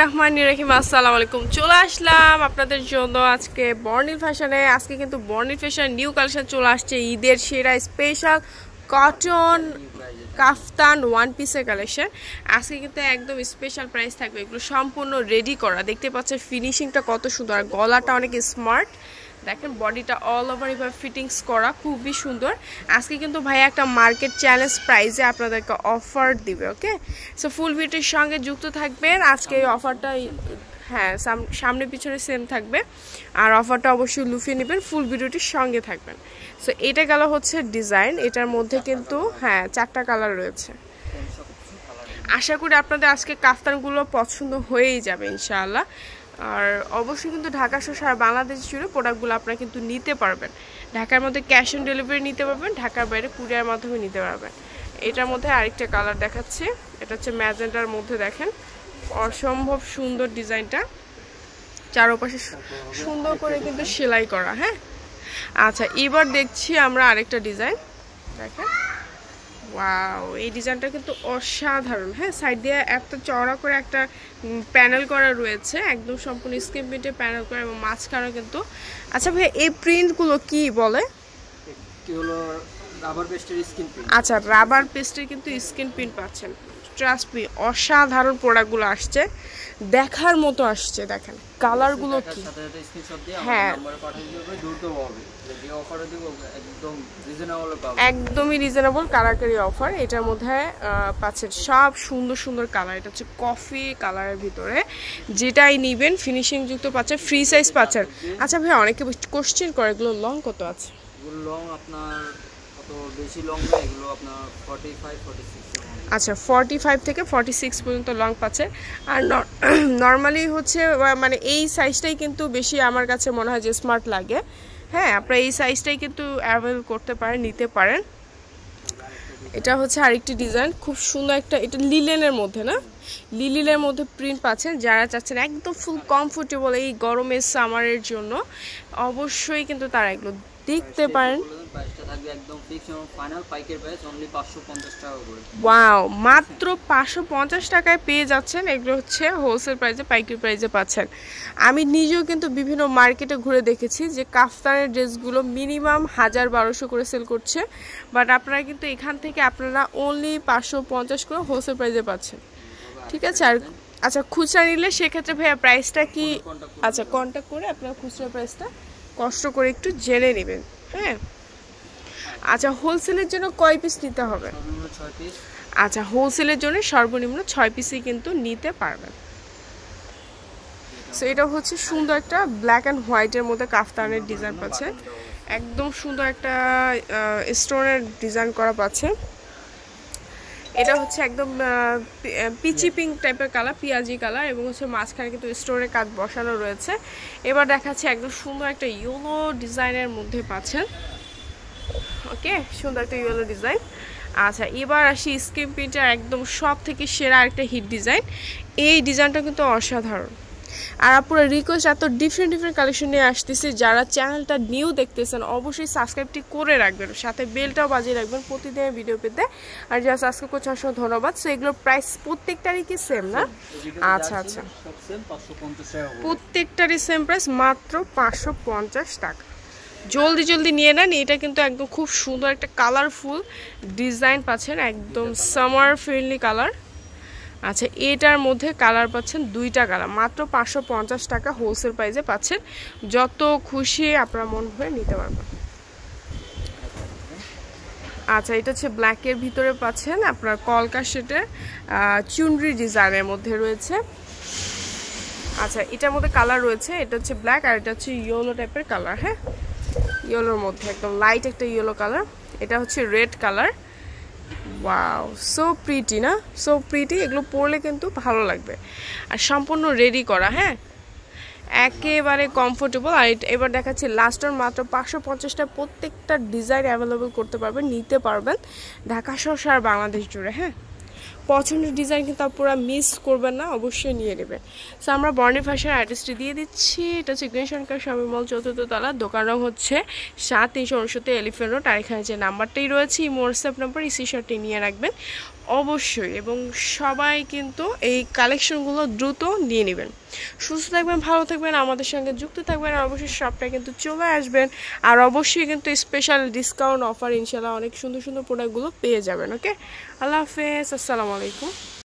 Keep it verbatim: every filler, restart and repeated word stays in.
রহমানির রহিম আসসালামু আলাইকুম। চলে আসলাম আপনাদের জন্য আজকে বর্ণিল ফ্যাশনে। আজকে কিন্তু বর্ণিল ফ্যাশন নিউ কালেকশন চলে আসছে, ঈদের সেরা স্পেশাল কটন কাফতান ওয়ান পিসের কালেকশন। আজকে কিন্তু একদম স্পেশাল প্রাইস থাকবে, এগুলো সম্পূর্ণ রেডি করা। দেখতে পাচ্ছেন ফিনিশিংটা কত সুন্দর, আর গলাটা অনেক স্মার্ট। দেখেন বডিটা অল ওভার এভাবে ফিটিংস করা, খুবই সুন্দর। আজকে কিন্তু ভাইয়া একটা মার্কেট চ্যালেঞ্জ প্রাইসে আপনাদেরকে অফার দিবে। ওকে, সো ফুল ভিডিওর সঙ্গে যুক্ত থাকবেন। আজকে এই অফারটা হ্যাঁ সামনে পিছনে সেম থাকবে, আর অফারটা অবশ্যই লুফিয়ে নেবেন, ফুল ভিডিওটির সঙ্গে থাকবেন। সো এটা গেল হচ্ছে ডিজাইন, এটার মধ্যে কিন্তু হ্যাঁ চারটা কালার রয়েছে। আশা করি আপনাদের আজকে কাফতানগুলো পছন্দ হয়েই যাবে ইনশাআল্লাহ। আর অবশ্যই কিন্তু ঢাকা সহ সারা বাংলাদেশ জুড়ে প্রোডাক্টগুলো আপনারা কিন্তু নিতে পারবেন। ঢাকার মধ্যে ক্যাশ অন ডেলিভারি নিতে পারবেন, ঢাকার বাইরে কুরিয়ার মাধ্যমে নিতে পারবেন। এটার মধ্যে আরেকটা কালার দেখাচ্ছি, এটা হচ্ছে ম্যাজেন্টার মধ্যে। দেখেন অসম্ভব সুন্দর ডিজাইনটা, চারপাশে সুন্দর করে কিন্তু সেলাই করা। হ্যাঁ আচ্ছা, এবার দেখছি আমরা আরেকটা ডিজাইন। দেখেন ওয়াও, এই ডিজাইনটা কিন্তু অসাধারণ। হ্যাঁ সাইড দিয়ে একটা চওড়া করে একটা প্যানেল করা রয়েছে, একদম সম্পূর্ণ স্ক্রিন প্রিন্টে প্যানেল করা, এবং মাঝখানে কিন্তু আচ্ছা ভাই এই প্রিন্টগুলো কি বলে? কি হলো রাবার পেস্টের স্ক্রিন প্রিন্ট। আচ্ছা রাবার পেস্টের কিন্তু স্ক্রিন প্রিন্ট পাচ্ছেন। ট্রাস্ট মি, অসাধারণ প্রোডাক্টগুলো আসছে, দেখার মতো আসছে। দেখেন কালারগুলো কি, হ্যাঁ একদমই রিজনেবল কালারকারি অফার। এটার মধ্যে পাচ্ছেন সব সুন্দর সুন্দর কালার। এটা হচ্ছে কফি কালারের ভিতরে, যেটাই নিবেন ফিনিশিং যুক্ত পাচ্ছেন, ফ্রি সাইজ পাচ্ছেন। আচ্ছা ভাই অনেকে কোশ্চেন করে এগুলো লং কত আছে? লং আপনার কত বেশি লং না, এগুলো আপনার ফর্টি ফাইভ ফর্টি সিক্স। আচ্ছা ফর্টি ফাইভ থেকে ফর্টি সিক্স পর্যন্ত লং পাচ্ছে। আর নর্মালি হচ্ছে মানে এই সাইজটাই কিন্তু বেশি আমার কাছে মনে হয় যে স্মার্ট লাগে। হ্যাঁ আপনারা এই সাইজটাই কিন্তু অ্যাভেল করতে পারেন, নিতে পারেন। এটা হচ্ছে আরেকটি ডিজাইন, খুব সুন্দর একটা, এটা লিলেনের মধ্যে না, লিলেনের মধ্যে প্রিন্ট পাচ্ছেন। যারা চাচ্ছেন একদম ফুল কমফোর্টেবল এই গরমের সামারের জন্য, অবশ্যই কিন্তু তারা এগুলো দেখতে পারেন। ওয়াও, মাত্র পাঁচশো পঞ্চাশ টাকায় পেয়ে যাচ্ছেন। এগুলো হচ্ছে হোলসেল প্রাইসে, পাইকারি প্রাইসে পাচ্ছেন। আমি নিজেও কিন্তু বিভিন্ন মার্কেটে ঘুরে দেখেছি যে কাফতানের ড্রেসগুলো মিনিমাম হাজার বারোশো করে সেল করছে, বাট আপনারা কিন্তু এখান থেকে আপনারা অনলি পাঁচশো পঞ্চাশ করে হোলসেল প্রাইসে পাচ্ছেন। ঠিক আছে। আর আচ্ছা খুচরা নিলে সেক্ষেত্রে ভাইয়া প্রাইসটা কি? আচ্ছা কন্ট্যাক্ট করে আপনারা খুচরা প্রাইসটা কষ্ট করে একটু জেনে নেবেন। হ্যাঁ আচ্ছা, হোলসেলের জন্য কয় পিস নিতে হবে? আচ্ছা হোলসেলের জন্য সর্বনিম্ন ছয় পিসই কিন্তু নিতে পারবেন। সো এটা হচ্ছে সুন্দর একটা ব্ল্যাক অ্যান্ড হোয়াইটের মধ্যে কাফতানের ডিজাইন পাচ্ছে, একদম সুন্দর একটা স্টোনের ডিজাইন করা পাচ্ছে। এটা হচ্ছে একদম পিচি পিঙ্ক টাইপের কালার, পিঁয়াজি কালার, এবং হচ্ছে মাঝখানে কিন্তু স্টোনের কাজ বসানো রয়েছে। এবার দেখাচ্ছে একদম সুন্দর একটা ইয়েলো ডিজাইনের মধ্যে পাচ্ছেন। ওকে, সুন্দর একটা ইয়েলো ডিজাইন। আচ্ছা এবার আসি স্ক্রিন প্রিন্টের একদম সব থেকে সেরা একটা হিট ডিজাইন। এই ডিজাইনটা কিন্তু অসাধারণ। আর আপনারা রিকোয়েস্ট, এত ডিফারেন্ট ডিফারেন্ট কালেকশন নিয়ে আসতেছি, যারা চ্যানেলটা নিউ দেখতেছেন অবশ্যই সাবস্ক্রাইবটি করে রাখবেন, সাথে বেলটাও বাজিয়ে রাখবেন প্রতিদিনের ভিডিও পেতে। আর যারা সাবস্ক্রাইব করছে অসংখ্য ধন্যবাদ। সো এগুলোর প্রাইস প্রত্যেকটারই কি সেম না? আচ্ছা আচ্ছা, প্রত্যেকটারই সেম প্রাইস, মাত্র পাঁচশো পঞ্চাশ টাকা। জলদি জলদি নিয়ে নেন। এটা কিন্তু একদম খুব সুন্দর একটা কালারফুল ডিজাইন পাচ্ছেন, একদম সামার ফ্রেন্ডলি কালার। আচ্ছা এটার মধ্যে কালার পাচ্ছেন দুইটা কালার, মাত্র পাঁচশো পঞ্চাশ টাকা হোলসেল প্রাইসে পাচ্ছেন। যত খুশি আপনার মন ভরে নিতে পারবেন। আচ্ছা এটা হচ্ছে ব্ল্যাকের ভিতরে পাচ্ছেন আপনার কলকা সেটের চুনরি ডিজাইনের মধ্যে রয়েছে। আচ্ছা এটার মধ্যে কালার রয়েছে, এটা হচ্ছে ব্ল্যাক, আর এটা হচ্ছে ইয়েলো টাইপের কালার। হ্যাঁ ইয়েলোর মধ্যে একদম লাইট একটা ইয়েলো কালার। এটা হচ্ছে red colour. Wow, so pretty না, সো প্রিটি। এগুলো পরলে কিন্তু ভালো লাগবে, আর সম্পূর্ণ রেডি করা। হ্যাঁ একেবারে কমফোর্টেবল। আর এবার দেখাচ্ছি লাস্টের মাত্র পাঁচশো পঞ্চাশটা, প্রত্যেকটা ডিজাইন অ্যাভেলেবল করতে পারবেন, নিতে পারবেন ঢাকা সহ সারা বাংলাদেশ জুড়ে। হ্যাঁ পছন্দের ডিজাইন কিন্তু পুরো মিস করবেন না, অবশ্যই নিয়ে নেবেন। সো আমরা বর্ণিল ফ্যাশনের অ্যাড্রেসটি দিয়ে দিচ্ছি। এটা হচ্ছে গ্রিন শঙ্কর শপিং মল চতুর্থ তলা, দোকান রং হচ্ছে সাত তিনশো উনসত্তর এলিফেন্ট রোড। আর এখানে যে নাম্বারটাই রয়েছে এই হোয়াটসঅ্যাপ নাম্বার, এই স্ক্রিনশটটি নিয়ে রাখবেন অবশ্যই, এবং সবাই কিন্তু এই কালেকশনগুলো দ্রুত নিয়ে নেবেন। সুস্থ থাকবেন, ভালো থাকবেন, আমাদের সঙ্গে যুক্ত থাকবেন, আর অবশ্যই শপটা কিন্তু চলে আসবেন। আর অবশ্যই কিন্তু স্পেশাল ডিসকাউন্ট অফার ইনশাল্লাহ অনেক সুন্দর সুন্দর প্রোডাক্টগুলো পেয়ে যাবেন। ওকে, আল্লাহ হাফেজ, আসসালামু আলাইকুম।